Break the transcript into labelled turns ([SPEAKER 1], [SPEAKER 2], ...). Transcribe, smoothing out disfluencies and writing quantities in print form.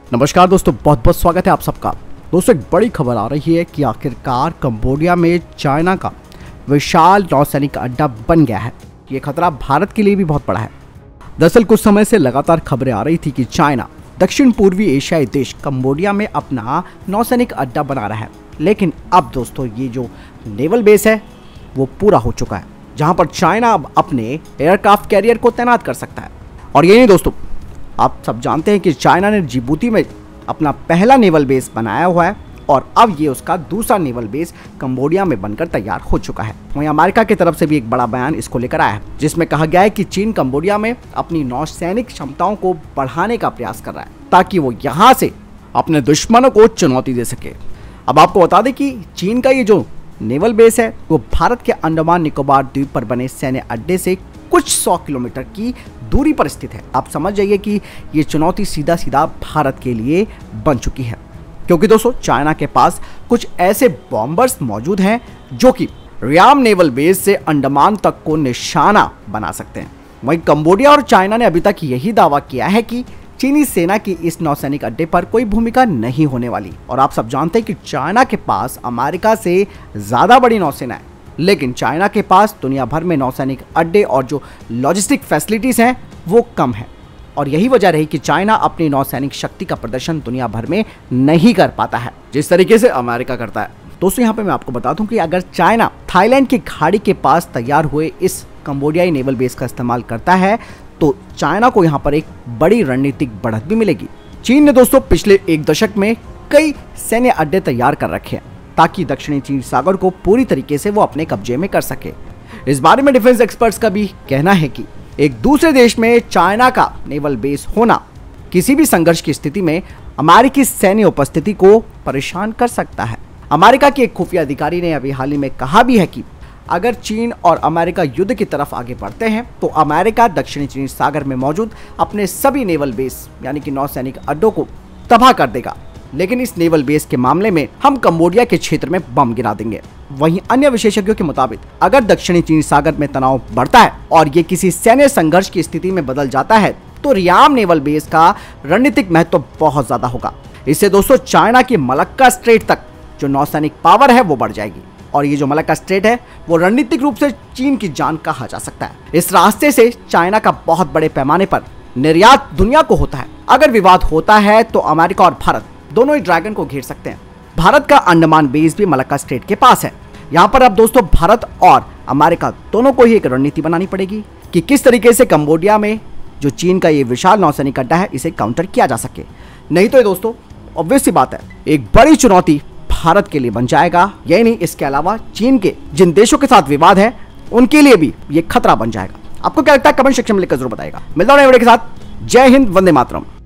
[SPEAKER 1] नमस्कार दोस्तों, बहुत बहुत स्वागत है आप सबका। दोस्तों, एक बड़ी खबर आ रही है कि आखिरकार कंबोडिया में चाइना का विशाल नौसैनिक अड्डा बन गया है। ये खतरा भारत के लिए भी बहुत बड़ा है। दरअसल कुछ समय से लगातार खबरें आ रही थी कि चाइना दक्षिण पूर्वी एशियाई देश कंबोडिया में अपना नौसैनिक अड्डा बना रहा है, लेकिन अब दोस्तों ये जो नेवल बेस है वो पूरा हो चुका है, जहां पर चाइना अब अपने एयरक्राफ्ट कैरियर को तैनात कर सकता है। और यही नहीं दोस्तों, आप सब जानते हैं कि चाइना ने जिबूती में अपना पहला नेवल बेस बनाया हुआ है और अब ये उसका दूसरा नेवल बेस कंबोडिया में बनकर तैयार हो चुका है। वहीं अमेरिका की तरफ से भी एक बड़ा बयान इसको लेकर आया है, जिसमें कहा गया है कि चीन कंबोडिया में अपनी नौसैनिक क्षमताओं को बढ़ाने का प्रयास कर रहा है ताकि वो यहाँ से अपने दुश्मनों को चुनौती दे सके। अब आपको बता दें कि चीन का ये जो नेवल बेस है वो भारत के अंडमान निकोबार द्वीप पर बने सैन्य अड्डे से कुछ 100 किलोमीटर की दूरी पर स्थित है। आप समझ जाइए कि ये चुनौती सीधा सीधा भारत के लिए बन चुकी है, क्योंकि दोस्तों चाइना के पास कुछ ऐसे बॉम्बर्स मौजूद हैं जो कि रियाम नेवल बेस से अंडमान तक को निशाना बना सकते हैं। वहीं कंबोडिया और चाइना ने अभी तक यही दावा किया है कि चीनी सेना की इस नौसैनिक अड्डे पर कोई भूमिका नहीं होने वाली। और आप सब जानते हैं कि चाइना के पास अमेरिका से ज्यादा बड़ी नौसेना है, लेकिन चाइना के पास दुनिया भर में नौसैनिक अड्डे और जो लॉजिस्टिक फैसिलिटीज हैं वो कम है। और यही वजह रही कि चाइना अपनी नौसैनिक शक्ति का प्रदर्शन दुनिया भर में नहीं कर पाता है जिस तरीके से अमेरिका करता है। दोस्तों, यहाँ पे मैं आपको बता दूं कि अगर चाइना थाईलैंड की खाड़ी के पास तैयार हुए इस कंबोडियाई नेवल बेस का इस्तेमाल करता है तो चाइना को यहाँ पर एक बड़ी रणनीतिक बढ़त भी मिलेगी। चीन ने दोस्तों पिछले एक दशक में कई सैन्य अड्डे तैयार कर रखे हैं ताकि दक्षिणी चीन सागर को पूरी तरीके से वो अपने कब्जे में कर सके। इस बारे में डिफेंस एक्सपर्ट्स का भी कहना है कि एक दूसरे देश में चाइना का नेवल बेस होना किसी भी संघर्ष की स्थिति में अमेरिकी सैन्य उपस्थिति को परेशान कर सकता है। अमेरिका के एक खुफिया अधिकारी ने अभी हाल ही में कहा भी है कि अगर चीन और अमेरिका युद्ध की तरफ आगे बढ़ते हैं तो अमेरिका दक्षिणी चीन सागर में मौजूद अपने सभी नेवल बेस यानी कि नौसैनिक अड्डों को तबाह कर देगा। लेकिन इस नेवल बेस के मामले में हम कंबोडिया के क्षेत्र में बम गिरा देंगे। वहीं अन्य विशेषज्ञों के मुताबिक अगर दक्षिणी चीन सागर में तनाव बढ़ता है और ये किसी सैन्य संघर्ष की स्थिति में बदल जाता है तो रियाम नेवल बेस का रणनीतिक महत्व बहुत ज्यादा होगा। इससे दोस्तों चाइना की मलक्का स्ट्रेट तक जो नौसैनिक पावर है वो बढ़ जाएगी और ये जो मलक्का स्ट्रेट है वो रणनीतिक रूप से चीन की जान कहा जा सकता है। इस रास्ते से चाइना का बहुत बड़े पैमाने पर निर्यात दुनिया को होता है। अगर विवाद होता है तो अमेरिका और भारत दोनों ही ड्रैगन को घेर सकते हैं। भारत का अंडमान बेस भी मलक्का स्ट्रेट के पास है। यहाँ पर अब दोस्तों भारत और अमेरिका दोनों को ही एक रणनीति बनानी पड़ेगी कि किस तरीके से कंबोडिया में जो चीन का ये विशाल नौसैनिक अड्डा है इसे काउंटर किया जा सके। नहीं तो ये दोस्तों ऑब्वियस सी बात है एक बड़ी चुनौती भारत के लिए बन जाएगा। यही नहीं, इसके अलावा चीन के जिन देशों के साथ विवाद है उनके लिए भी ये खतरा बन जाएगा। आपको क्या लगता है कमेंट सेक्शन में लिखकर जरूर बताएगा। मिलता हूं नए वीडियो के साथ। जय हिंद, वंदे मातरम।